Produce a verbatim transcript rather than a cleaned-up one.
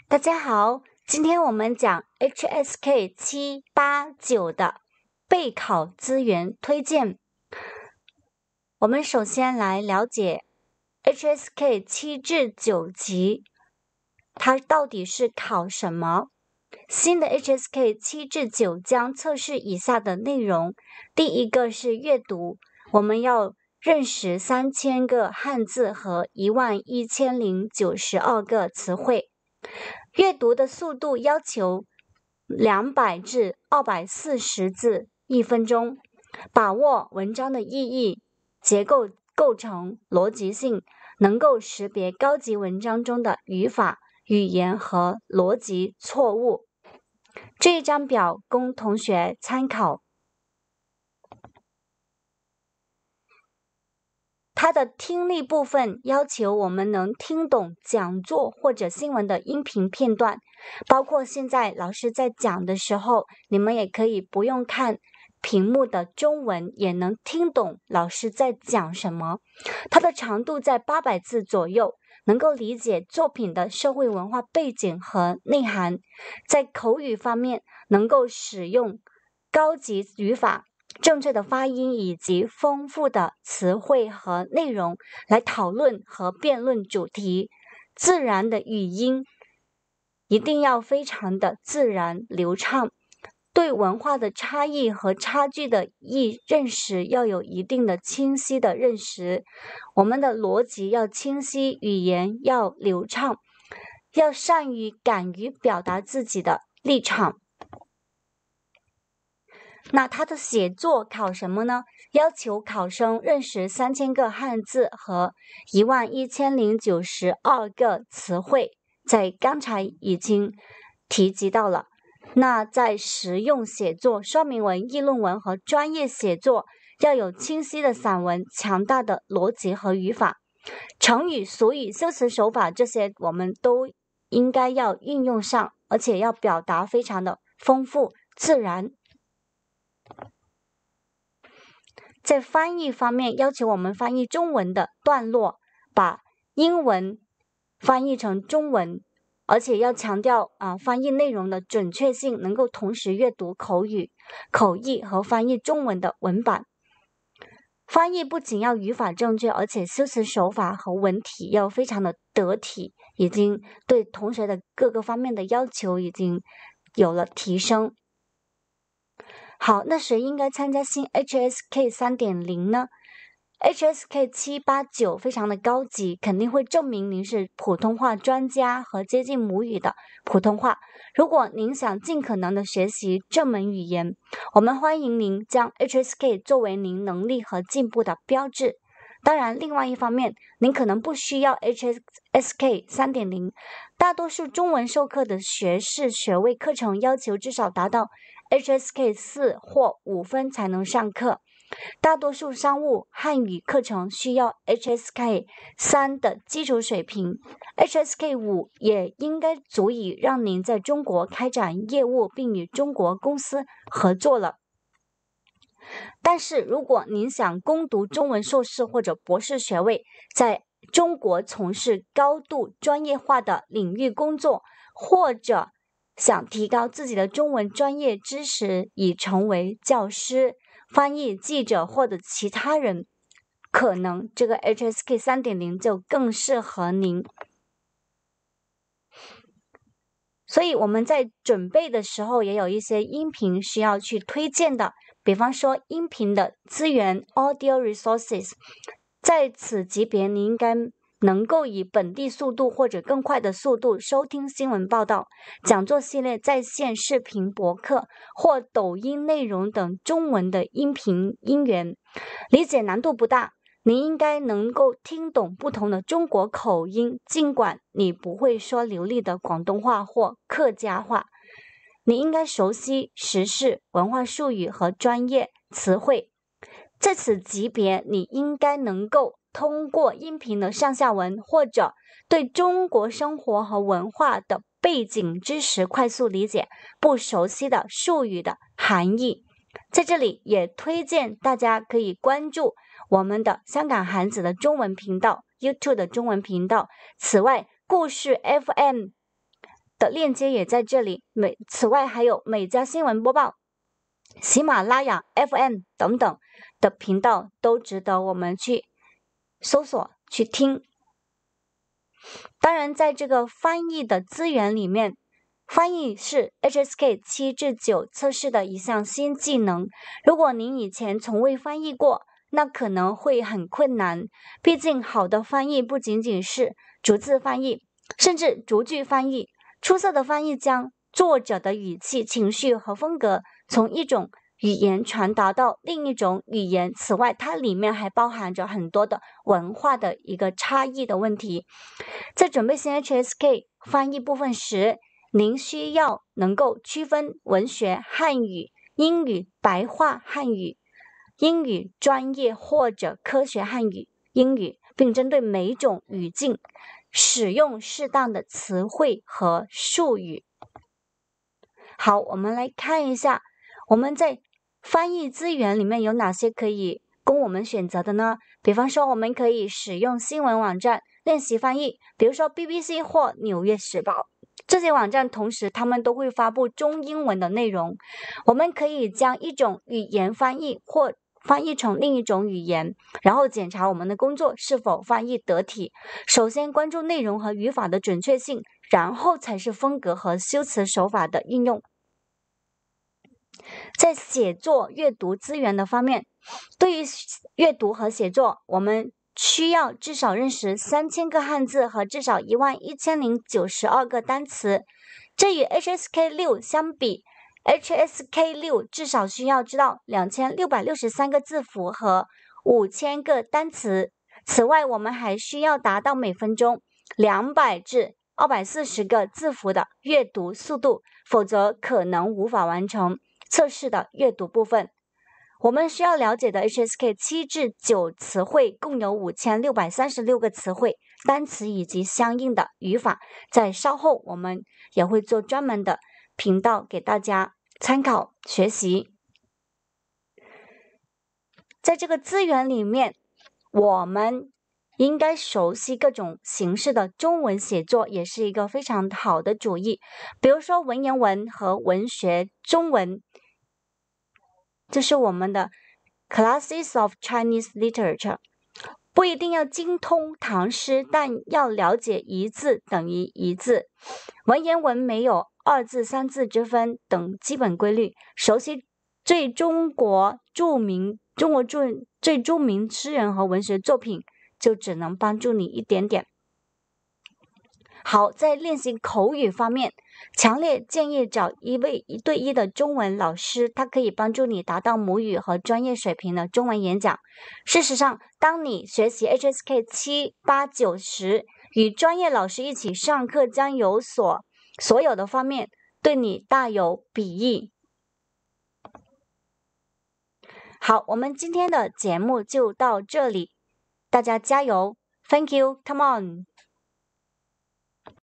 大家好，今天我们讲 H S K 七八九的备考资源推荐。我们首先来了解 H S K 七至九级，它到底是考什么？新的 H S K 七至九将测试以下的内容。第一个是阅读，我们要认识三千个汉字和一万一千零九十二个词汇。阅读的速度要求两百至二百四十字一分钟，把握文章的意义、结构构成、逻辑性，能够识别高级文章中的语法、语言和逻辑错误。这一张表供同学参考。它的听力部分要求我们能听懂讲座或者新闻的音频片段，包括现在老师在讲的时候，你们也可以不用看屏幕的中文，也能听懂老师在讲什么。它的长度在八百字左右，能够理解作品的社会文化背景和内涵。在口语方面，能够使用高级语法、正确的发音以及丰富的词汇和内容来讨论和辩论主题。自然的语音一定要非常的自然流畅，对文化的差异和差距的意认识要有一定的清晰的认识。我们的逻辑要清晰，语言要流畅，要善于敢于表达自己的立场。那它的写作考什么呢？要求考生认识三千个汉字和一万一千零九十二个词汇，在刚才已经提及到了。那在实用写作、说明文、议论文和专业写作，要有清晰的散文、强大的逻辑和语法。成语、俗语、修辞手法这些我们都应该要运用上，而且要表达非常的丰富自然。在翻译方面，要求我们翻译中文的段落，把英文翻译成中文，而且要强调啊、呃、翻译内容的准确性，能够同时阅读口语、口译和翻译中文的文版。翻译不仅要语法正确，而且修辞手法和文体要非常的得体，已经对同学的各个方面的要求已经有了提升。好，那谁应该参加新 H S K 三点零 呢？ H S K 七八九非常的高级，肯定会证明您是普通话专家和接近母语的普通话。如果您想尽可能的学习这门语言，我们欢迎您将 H S K 作为您能力和进步的标志。当然，另外一方面，您可能不需要 H S K 三点零， 大多数中文授课的学士学位课程要求至少达到 H S K 四或五分才能上课。大多数商务汉语课程需要 H S K 三的基础水平， H S K 五也应该足以让您在中国开展业务并与中国公司合作了。但是如果您想攻读中文硕士或者博士学位，在中国从事高度专业化的领域工作，或者想提高自己的中文专业知识以成为教师、翻译、记者或者其他人，可能这个 H S K 三点零 就更适合您。所以我们在准备的时候也有一些音频需要去推荐的，比方说音频的资源 audio resources， 在此级别你应该能够以本地速度或者更快的速度收听新闻报道、讲座系列、在线视频博客或抖音内容等中文的音频音源，理解难度不大。你应该能够听懂不同的中国口音，尽管你不会说流利的广东话或客家话。你应该熟悉时事、文化术语和专业词汇。在此级别，你应该能够通过音频的上下文或者对中国生活和文化的背景知识快速理解不熟悉的术语的含义。在这里也推荐大家可以关注我们的香港韩子的中文频道 YouTube 的中文频道。此外，故事 F M 的链接也在这里。美此外还有美家新闻播报、喜马拉雅 F M 等等的频道都值得我们去搜索去听。当然在这个翻译的资源里面，翻译是 H S K 七至九测试的一项新技能，如果您以前从未翻译过，那可能会很困难。毕竟好的翻译不仅仅是逐字翻译，甚至逐句翻译。出色的翻译将作者的语气、情绪和风格从一种语言传达到另一种语言。此外，它里面还包含着很多的文化的一个差异的问题。在准备新 H S K 翻译部分时，您需要能够区分文学汉语、英语白话汉语、英语专业或者科学汉语英语，并针对每种语境使用适当的词汇和术语。好，我们来看一下我们在翻译资源里面有哪些可以供我们选择的呢？比方说我们可以使用新闻网站练习翻译，比如说 B B C 或纽约时报，这些网站同时他们都会发布中英文的内容。我们可以将一种语言翻译或翻译成另一种语言，然后检查我们的工作是否翻译得体。首先关注内容和语法的准确性，然后才是风格和修辞手法的运用。在写作阅读资源的方面，对于阅读和写作，我们需要至少认识三千个汉字和至少一万一千零九十二个单词。这与 H S K 六 相比， H S K 六 至少需要知道两千六百六十三个字符和五千个单词。此外，我们还需要达到每分钟两百至二百四十个字符的阅读速度，否则可能无法完成测试的阅读部分。我们需要了解的 H S K 七至九词汇共有五千六百三十六个词汇、单词以及相应的语法，在稍后我们也会做专门的频道给大家参考学习。在这个资源里面，我们应该熟悉各种形式的中文写作，也是一个非常好的主意。比如说文言文和文学中文，这是我们的 Classes of Chinese Literature， 不一定要精通唐诗，但要了解一字等于一字。文言文没有二字三字之分等基本规律，熟悉最中国著名中国著最著名诗人和文学作品就只能帮助你一点点。好，在练习口语方面，强烈建议找一位一对一的中文老师，他可以帮助你达到母语和专业水平的中文演讲。事实上，当你学习 H S K 七、八、九时，与专业老师一起上课将有所所有的方面对你大有裨益。好，我们今天的节目就到这里，大家加油 ！Thank you, come on!